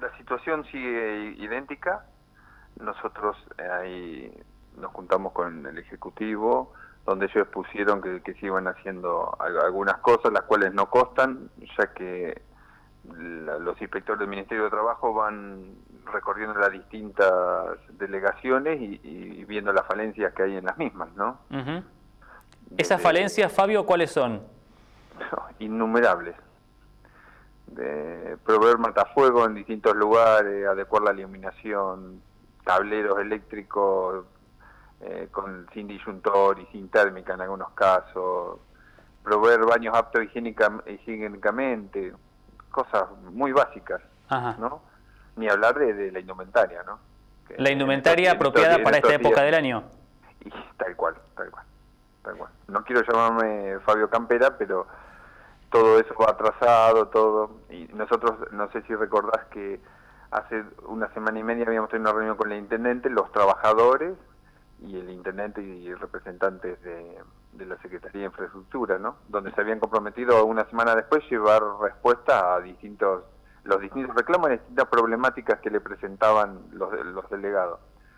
La situación sigue idéntica. Nosotros ahí nos juntamos con el Ejecutivo, donde ellos expusieron que se iban haciendo algunas cosas, las cuales no constan, ya que los inspectores del Ministerio de Trabajo van recorriendo las distintas delegaciones y viendo las falencias que hay en las mismas, ¿no? Uh-huh. ¿Esas falencias, Fabio, cuáles son? Innumerables. De proveer matafuego en distintos lugares, adecuar la iluminación, tableros eléctricos sin disyuntor y sin térmica en algunos casos, proveer baños aptos higiénicamente, cosas muy básicas. Ajá. ¿No? Ni hablar de la indumentaria, ¿no? Que la indumentaria apropiada para esta época del año. Y tal cual. No quiero llamarme Fabio Campera, pero todo eso va atrasado, todo. Y nosotros, no sé si recordás que hace una semana y media habíamos tenido una reunión con el intendente, los trabajadores y el intendente y representantes de la Secretaría de Infraestructura, ¿no? Donde se habían comprometido una semana después llevar respuesta a los distintos reclamos y distintas problemáticas que le presentaban los delegados.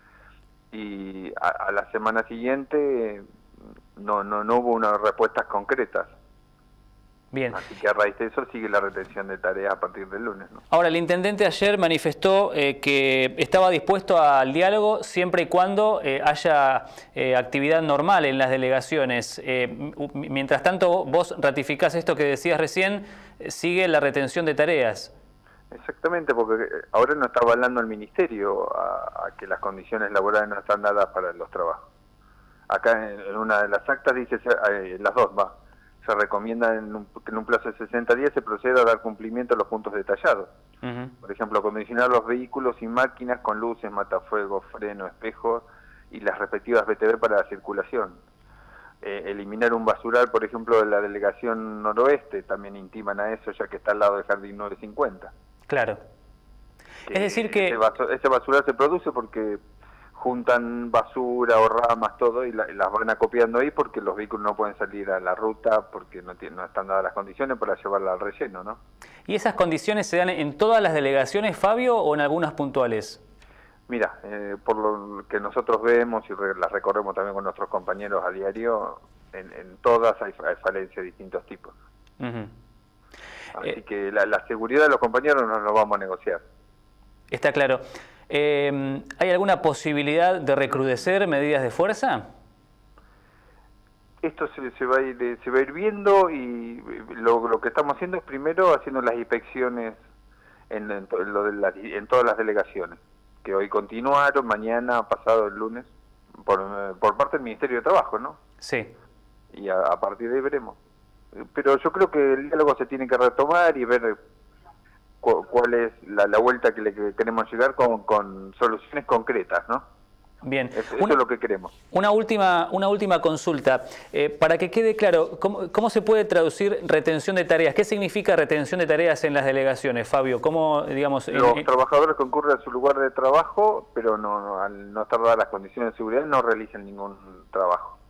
Y a la semana siguiente no hubo unas respuestas concretas. Bien. Así que a raíz de eso sigue la retención de tareas a partir del lunes, ¿no? Ahora, el intendente ayer manifestó que estaba dispuesto al diálogo siempre y cuando haya actividad normal en las delegaciones. Mientras tanto, vos ratificás esto que decías recién, sigue la retención de tareas. Exactamente, porque ahora no está avalando el Ministerio a que las condiciones laborales no están dadas para los trabajos. Acá en una de las actas dice, las dos se recomienda que en un plazo de 60 días se proceda a dar cumplimiento a los puntos detallados. Uh-huh. Por ejemplo, condicionar los vehículos y máquinas con luces, matafuegos, freno, espejos y las respectivas BTV para la circulación. Eliminar un basural, por ejemplo, de la delegación noroeste, también intiman a eso, ya que está al lado del Jardín 950. Claro. Es decir que ese basural se produce porque juntan basura o ramas, todo, y las van acopiando ahí porque los vehículos no pueden salir a la ruta porque no están dadas las condiciones para llevarla al relleno, ¿no? ¿Y esas condiciones se dan en todas las delegaciones, Fabio, o en algunas puntuales? Mira, por lo que nosotros vemos y las recorremos también con nuestros compañeros a diario, en todas hay falencias de distintos tipos. Uh-huh. Así que la seguridad de los compañeros no lo vamos a negociar. Está claro. ¿Hay alguna posibilidad de recrudecer medidas de fuerza? Esto se va a ir viendo, y lo que estamos haciendo es primero haciendo las inspecciones en todas las delegaciones, que hoy continuaron, mañana, pasado el lunes, por parte del Ministerio de Trabajo, ¿no? Sí. Y a partir de ahí veremos. Pero yo creo que el diálogo se tiene que retomar y ver cuál es la vuelta que le queremos llegar con soluciones concretas, ¿no? Bien. Eso es lo que queremos. Una última consulta. Para que quede claro, ¿cómo se puede traducir retención de tareas? ¿Qué significa retención de tareas en las delegaciones, Fabio? ¿Cómo, digamos, los trabajadores concurren a su lugar de trabajo, pero al no estar dadas las condiciones de seguridad no realizan ningún trabajo.